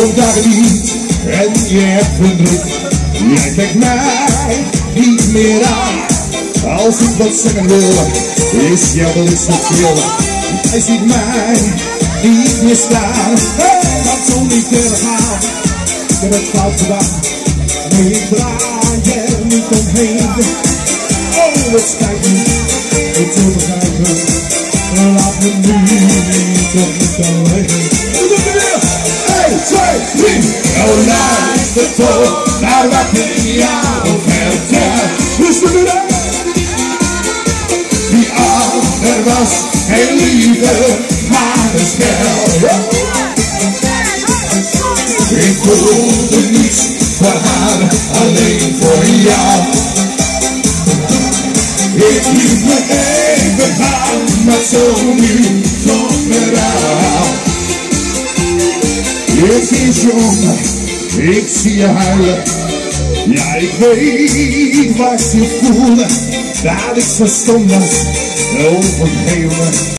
jouw dagen niet en je hebt verdriet. Jij kijkt mij niet meer aan. Als ik wat zeggen wil, is jouw blik zo veel. Jij ziet mij niet meer staan. Hey, dat zal niet verder gaan. Ik heb het fout gedaan. Nee, ik draai er niet omheen. Oh, het spijt me, ik wil begrijpen. Laat me nu niet op niet alleen. Doe het weer! 1, 2, 3. Oh, luister toch naar wat ik jou vertel. Dus we doen het. Die ander was heel lieve, maar een spel. Ik voelde niets voor haar, alleen voor jou. Ik liet me even gaan, maar zo nu zonder haar. Het is jong, ik zie je huilen. Ja, ik weet wat je voelde, dat ik zo stom was, overgeven.